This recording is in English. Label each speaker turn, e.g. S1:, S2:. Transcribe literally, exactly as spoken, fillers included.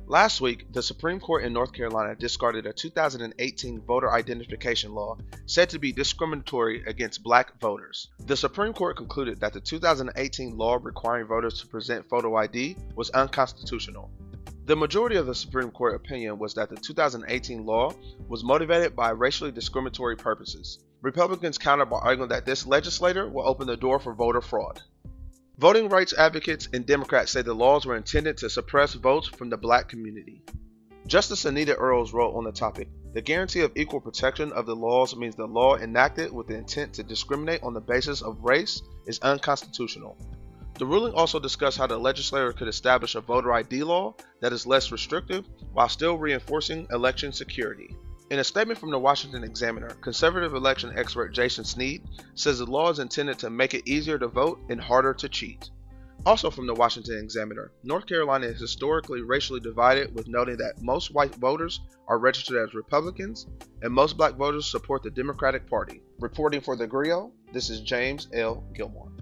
S1: Last week, the Supreme Court in North Carolina discarded a two thousand eighteen voter identification law said to be discriminatory against black voters. The Supreme Court concluded that the two thousand eighteen law requiring voters to present photo I D was unconstitutional. The majority of the Supreme Court opinion was that the two thousand eighteen law was motivated by racially discriminatory purposes. Republicans countered by arguing that this legislator will open the door for voter fraud. Voting rights advocates and Democrats say the laws were intended to suppress votes from the black community. Justice Anita Earls wrote on the topic, "The guarantee of equal protection of the laws means the law enacted with the intent to discriminate on the basis of race is unconstitutional." The ruling also discussed how the legislator could establish a voter I D law that is less restrictive while still reinforcing election security. In a statement from the Washington Examiner, conservative election expert Jason Sneed says the law is intended to make it easier to vote and harder to cheat. Also from the Washington Examiner, North Carolina is historically racially divided, with noting that most white voters are registered as Republicans and most black voters support the Democratic Party. Reporting for theGrio, this is James L. Gilmore.